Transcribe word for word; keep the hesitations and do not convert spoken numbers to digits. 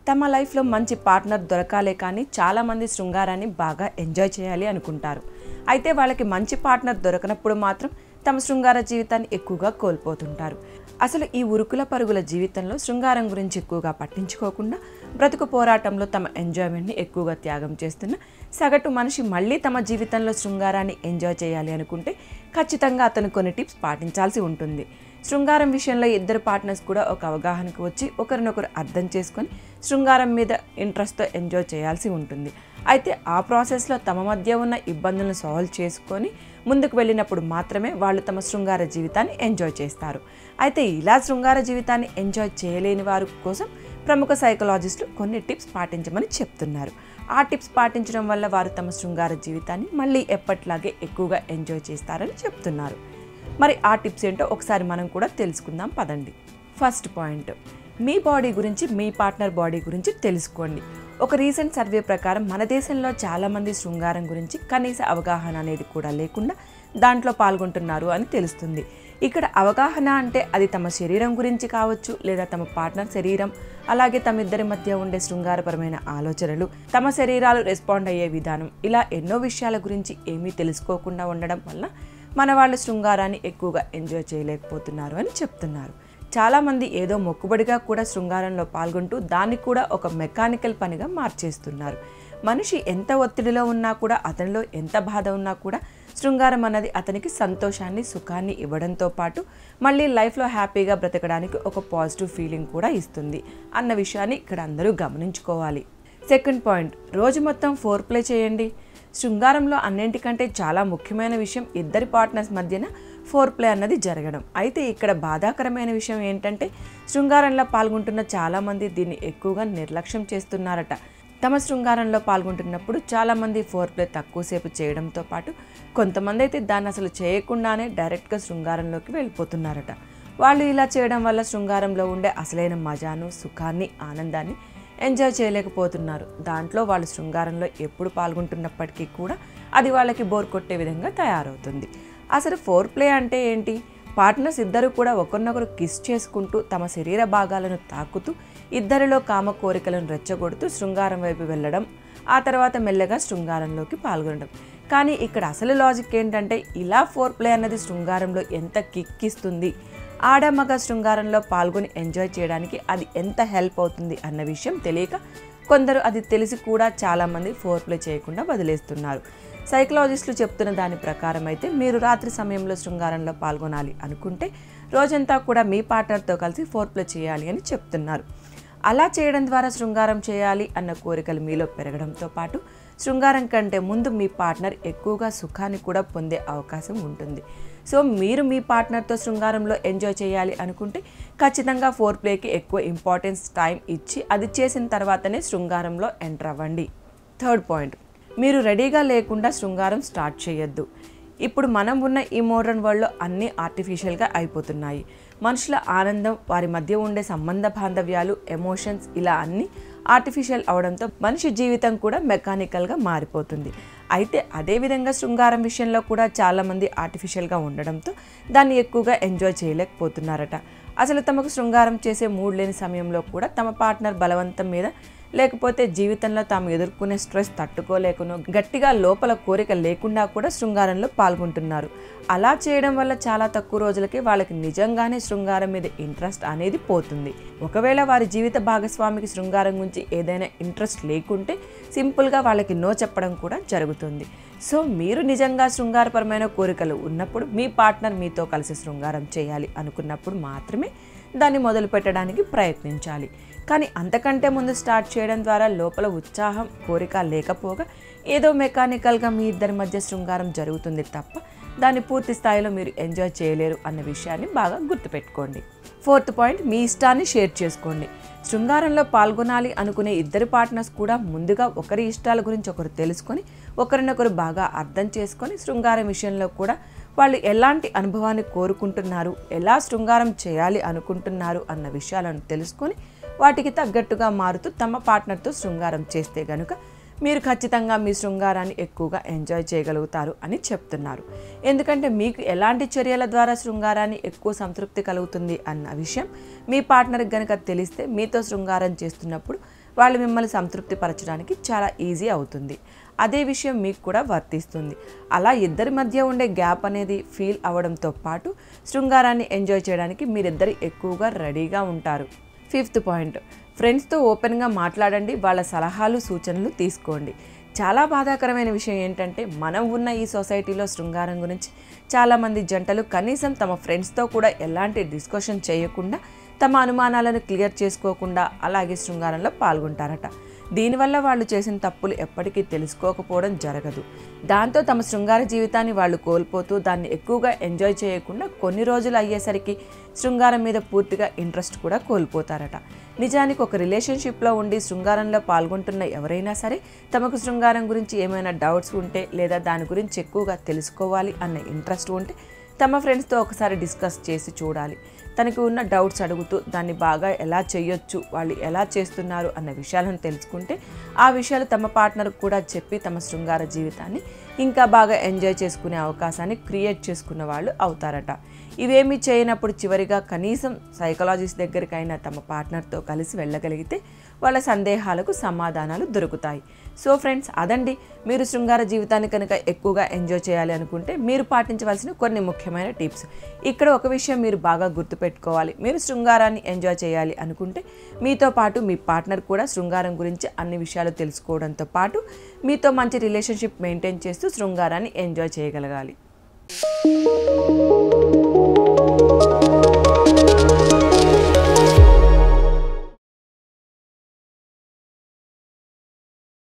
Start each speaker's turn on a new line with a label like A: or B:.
A: తమ లైఫ్లో మంచి పార్ట్నర్ దొరకాలే కానీ చాలామంది శృంగారాన్ని బాగా ఎంజాయ్ చేయాలి అనుకుంటారు. అయితే వాళ్ళకి మంచి పార్ట్నర్ దొరకనప్పుడు మాత్రం తమ శృంగార జీవితాన్ని ఎక్కువగా కోల్పోతుంటారు. అసలు ఈ ఉరుకుల పరుగుల జీవితంలో శృంగారం గురించి ఎక్కువగా పట్టించుకోకుండా బ్రతుకు పోరాటంలో తమ ఎంజాయ్మెంట్ని ఎక్కువగా త్యాగం చేస్తున్న సగటు మనిషి మళ్ళీ తమ జీవితంలో శృంగారాన్ని ఎంజాయ్ చేయాలి అనుకుంటే ఖచ్చితంగా అతను కొన్ని టిప్స్ పాటించాల్సి ఉంటుంది. శృంగారం విషయంలో ఇద్దరు పార్ట్నర్స్ కూడా ఒక అవగాహనకు వచ్చి ఒకరినొకరు అర్థం చేసుకొని శృంగారం మీద ఇంట్రెస్ట్తో ఎంజాయ్ చేయాల్సి ఉంటుంది. అయితే ఆ ప్రాసెస్లో తమ మధ్య ఉన్న ఇబ్బందులను సాల్వ్ చేసుకొని ముందుకు వెళ్ళినప్పుడు మాత్రమే వాళ్ళు తమ శృంగార జీవితాన్ని ఎంజాయ్ చేస్తారు. అయితే ఇలా శృంగార జీవితాన్ని ఎంజాయ్ చేయలేని వారి కోసం ప్రముఖ సైకలాజిస్టులు కొన్ని టిప్స్ పాటించమని చెప్తున్నారు. ఆ టిప్స్ పాటించడం వల్ల వారు తమ శృంగార జీవితాన్ని మళ్ళీ ఎప్పట్లాగే ఎక్కువగా ఎంజాయ్ చేస్తారని చెప్తున్నారు. మరి ఆ టిప్స్ ఏంటో ఒకసారి మనం కూడా తెలుసుకుందాం పదండి. ఫస్ట్ పాయింట్, మీ బాడీ గురించి మీ పార్ట్నర్ బాడీ గురించి తెలుసుకోండి. ఒక రీసెంట్ సర్వే ప్రకారం మన దేశంలో చాలామంది శృంగారం గురించి కనీస అవగాహన అనేది కూడా లేకుండా దాంట్లో పాల్గొంటున్నారు అని తెలుస్తుంది. ఇక్కడ అవగాహన అంటే అది తమ శరీరం గురించి కావచ్చు, లేదా తమ పార్ట్నర్ శరీరం, అలాగే తమ ఇద్దరి మధ్య ఉండే శృంగారపరమైన ఆలోచనలు, తమ శరీరాలు రెస్పాండ్ అయ్యే విధానం, ఇలా ఎన్నో విషయాల గురించి ఏమీ తెలుసుకోకుండా ఉండడం వల్ల మన వాళ్ళు శృంగారాన్ని ఎక్కువగా ఎంజాయ్ చేయలేకపోతున్నారు అని చెప్తున్నారు. చాలామంది ఏదో మొక్కుబడిగా కూడా శృంగారంలో పాల్గొంటూ దాన్ని కూడా ఒక మెకానికల్ పనిగా మార్చేస్తున్నారు. మనిషి ఎంత ఒత్తిడిలో ఉన్నా కూడా, అతనిలో ఎంత బాధ ఉన్నా కూడా శృంగారం అన్నది అతనికి సంతోషాన్ని, సుఖాన్ని ఇవ్వడంతో పాటు మళ్ళీ లైఫ్లో హ్యాపీగా బ్రతకడానికి ఒక పాజిటివ్ ఫీలింగ్ కూడా ఇస్తుంది అన్న విషయాన్ని ఇక్కడ అందరూ గమనించుకోవాలి. సెకండ్ పాయింట్, రోజు మొత్తం ఫోర్ ప్లే చేయండి. శృంగారంలో అన్నింటికంటే చాలా ముఖ్యమైన విషయం ఇద్దరి పార్ట్నర్స్ మధ్యన ఫోర్ ప్లే అన్నది జరగడం. అయితే ఇక్కడ బాధాకరమైన విషయం ఏంటంటే శృంగారంలో పాల్గొంటున్న చాలామంది దీన్ని ఎక్కువగా నిర్లక్ష్యం చేస్తున్నారట. తమ శృంగారంలో పాల్గొంటున్నప్పుడు చాలామంది ఫోర్ ప్లే తక్కువసేపు చేయడంతో పాటు కొంతమంది అయితే దాన్ని అసలు చేయకుండానే డైరెక్ట్గా శృంగారంలోకి వెళ్ళిపోతున్నారట. వాళ్ళు ఇలా చేయడం వల్ల శృంగారంలో ఉండే అసలైన మజాను, సుఖాన్ని, ఆనందాన్ని ఎంజాయ్ చేయలేకపోతున్నారు. దాంట్లో వాళ్ళు శృంగారంలో ఎప్పుడు పాల్గొంటున్నప్పటికీ కూడా అది వాళ్ళకి బోర్ కొట్టే విధంగా తయారవుతుంది. అసలు ఫోర్ ప్లే అంటే ఏంటి? పార్ట్నర్స్ ఇద్దరు కూడా ఒకరినొకరు కిస్ చేసుకుంటూ తమ శరీర భాగాలను తాకుతూ ఇద్దరిలో కామ కోరికలను రెచ్చగొడుతూ శృంగారం వైపు వెళ్ళడం, ఆ తర్వాత మెల్లగా శృంగారంలోకి పాల్గొనడం. కానీ ఇక్కడ అసలు లాజిక్ ఏంటంటే ఇలా ఫోర్ ప్లే అన్నది శృంగారంలో ఎంత కిక్ ఇస్తుంది, ఆడమగ శృంగారంలో పాల్గొని ఎంజాయ్ చేయడానికి అది ఎంత హెల్ప్ అవుతుంది అన్న విషయం తెలియక కొందరు అది తెలిసి కూడా చాలామంది ఫోర్ ప్లే చేయకుండా వదిలేస్తున్నారు. సైకలాజిస్టులు చెప్తున్న దాని ప్రకారం అయితే మీరు రాత్రి సమయంలో శృంగారంలో పాల్గొనాలి అనుకుంటే రోజంతా కూడా మీ పార్ట్నర్తో కలిసి ఫోర్ ప్లే చేయాలి అని చెప్తున్నారు. అలా చేయడం ద్వారా శృంగారం చేయాలి అన్న కోరికలు మీలో పెరగడంతో పాటు శృంగారం కంటే ముందు మీ పార్ట్నర్ ఎక్కువగా సుఖాన్ని కూడా పొందే అవకాశం ఉంటుంది. సో మీరు మీ పార్ట్నర్తో శృంగారంలో ఎంజాయ్ చేయాలి అనుకుంటే ఖచ్చితంగా ఫోర్ ప్లేకి ఎక్కువ ఇంపార్టెన్స్, టైం ఇచ్చి అది చేసిన తర్వాతనే శృంగారంలో ఎంటర్ అవ్వండి. థర్డ్ పాయింట్, మీరు రెడీగా లేకుండా శృంగారం స్టార్ట్ చేయొద్దు. ఇప్పుడు మనం ఉన్న ఈ మోడర్న్ వరల్డ్లో అన్నీ ఆర్టిఫిషియల్గా అయిపోతున్నాయి. మనుషుల ఆనందం, వారి మధ్య ఉండే సంబంధ బాంధవ్యాలు, ఎమోషన్స్ ఇలా అన్నీ ఆర్టిఫిషియల్ అవడంతో మనిషి జీవితం కూడా మెకానికల్గా మారిపోతుంది. అయితే అదేవిధంగా శృంగారం విషయంలో కూడా చాలామంది ఆర్టిఫిషియల్గా ఉండడంతో దాన్ని ఎక్కువగా ఎంజాయ్ చేయలేకపోతున్నారట. అసలు తమకు శృంగారం చేసే మూడ్ లేని సమయంలో కూడా తమ పార్ట్నర్ బలవంతం మీద, లేకపోతే జీవితంలో తాము ఎదుర్కొనే స్ట్రెస్ తట్టుకోలేకనో, గట్టిగా లోపల కోరిక లేకుండా కూడా శృంగారంలో పాల్గొంటున్నారు. అలా చేయడం వల్ల చాలా తక్కువ రోజులకే వాళ్ళకి నిజంగానే శృంగారం మీద ఇంట్రెస్ట్ అనేది పోతుంది. ఒకవేళ వారి జీవిత భాగస్వామికి శృంగారం గురించి ఏదైనా ఇంట్రెస్ట్ లేకుంటే సింపుల్గా వాళ్ళకి నో చెప్పడం కూడా జరుగుతుంది. సో మీరు నిజంగా శృంగారపరమైన కోరికలు ఉన్నప్పుడు మీ పార్ట్నర్ మీతో కలిసి శృంగారం చేయాలి అనుకున్నప్పుడు మాత్రమే దాన్ని మొదలు పెట్టడానికి ప్రయత్నించాలి. కానీ అంతకంటే ముందు స్టార్ట్ చేయడం ద్వారా లోపల ఉత్సాహం, కోరిక లేకపోగా ఏదో మెకానికల్గా మీ ఇద్దరి మధ్య శృంగారం జరుగుతుంది తప్ప దాన్ని పూర్తి స్థాయిలో మీరు ఎంజాయ్ చేయలేరు అన్న విషయాన్ని బాగా గుర్తుపెట్టుకోండి. ఫోర్త్ పాయింట్, మీ ఇష్టాన్ని షేర్ చేసుకోండి. శృంగారంలో పాల్గొనాలి అనుకునే ఇద్దరు పార్ట్నర్స్ కూడా ముందుగా ఒకరి ఇష్టాల గురించి ఒకరు తెలుసుకొని ఒకరినొకరు బాగా అర్థం చేసుకొని శృంగారం విషయంలో కూడా వాళ్ళు ఎలాంటి అనుభవాన్ని కోరుకుంటున్నారు, ఎలా శృంగారం చేయాలి అనుకుంటున్నారు అన్న విషయాలను తెలుసుకొని వాటికి తగ్గట్టుగా మారుతూ తమ పార్ట్నర్తో శృంగారం చేస్తే గనుక మీరు ఖచ్చితంగా మీ శృంగారాన్ని ఎక్కువగా ఎంజాయ్ చేయగలుగుతారు అని చెప్తున్నారు. ఎందుకంటే మీకు ఎలాంటి చర్యల ద్వారా శృంగారాన్ని ఎక్కువ సంతృప్తి కలుగుతుంది అన్న విషయం మీ పార్ట్నర్కి గనుక తెలిస్తే మీతో శృంగారం చేస్తున్నప్పుడు వాళ్ళు మిమ్మల్ని సంతృప్తి పరచడానికి చాలా ఈజీ అవుతుంది. అదే విషయం మీకు కూడా వర్తిస్తుంది. అలా ఇద్దరి మధ్య ఉండే గ్యాప్ అనేది ఫీల్ అవ్వడంతో పాటు శృంగారాన్ని ఎంజాయ్ చేయడానికి మీరిద్దరు ఎక్కువగా రెడీగా ఉంటారు. ఫిఫ్త్ పాయింట్, ఫ్రెండ్స్తో ఓపెన్గా మాట్లాడండి, వాళ్ళ సలహాలు సూచనలు తీసుకోండి. చాలా బాధాకరమైన విషయం ఏంటంటే మనం ఉన్న ఈ సొసైటీలో శృంగారం గురించి చాలామంది జంటలు కనీసం తమ ఫ్రెండ్స్తో కూడా ఎలాంటి డిస్కషన్ చేయకుండా తమ అనుమానాలను క్లియర్ చేసుకోకుండా అలాగే శృంగారంలో పాల్గొంటారట. దీనివల్ల వాళ్ళు చేసిన తప్పులు ఎప్పటికీ తెలుసుకోకపోవడం జరగదు. దాంతో తమ శృంగార జీవితాన్ని వాళ్ళు కోల్పోతూ దాన్ని ఎక్కువగా ఎంజాయ్ చేయకుండా కొన్ని రోజులు అయ్యేసరికి శృంగారం మీద పూర్తిగా ఇంట్రెస్ట్ కూడా కోల్పోతారట. నిజానికి ఒక రిలేషన్షిప్లో ఉండి శృంగారంలో పాల్గొంటున్న ఎవరైనా సరే తమకు శృంగారం గురించి ఏమైనా డౌట్స్ ఉంటే లేదా దాని గురించి ఎక్కువగా తెలుసుకోవాలి అన్న ఇంట్రెస్ట్ ఉంటే తమ ఫ్రెండ్స్తో ఒకసారి డిస్కస్ చేసి చూడాలి. తనకు ఉన్న డౌట్స్ అడుగుతూ దాన్ని బాగా ఎలా చేయొచ్చు, వాళ్ళు ఎలా చేస్తున్నారు అన్న విషయాలను తెలుసుకుంటే ఆ విషయాలు తమ పార్ట్నర్కి కూడా చెప్పి తమ శృంగార జీవితాన్ని ఇంకా బాగా ఎంజాయ్ చేసుకునే అవకాశాన్ని క్రియేట్ చేసుకున్న వాళ్ళు అవుతారట. ఇవేమీ చేయనప్పుడు చివరిగా కనీసం సైకాలజిస్ట్ దగ్గరికైనా తమ పార్ట్నర్తో కలిసి వెళ్ళగలిగితే వాళ్ళ సందేహాలకు సమాధానాలు దొరుకుతాయి. సో ఫ్రెండ్స్, అదండి మీరు శృంగార జీవితాన్ని కనుక ఎక్కువగా ఎంజాయ్ చేయాలి అనుకుంటే మీరు పాటించవలసిన కొన్ని ముఖ్యమైన టిప్స్. ఇక్కడ ఒక విషయం మీరు బాగా గుర్తుపెట్టుకోవాలి. మీరు శృంగారాన్ని ఎంజాయ్ చేయాలి అనుకుంటే మీతో పాటు మీ పార్ట్నర్ కూడా శృంగారం గురించి అన్ని విషయాలు తెలుసుకోవడంతో పాటు మీతో మంచి రిలేషన్షిప్ మెయింటైన్ చేస్తూ శృంగారాన్ని ఎంజాయ్ చేయగలగాలి.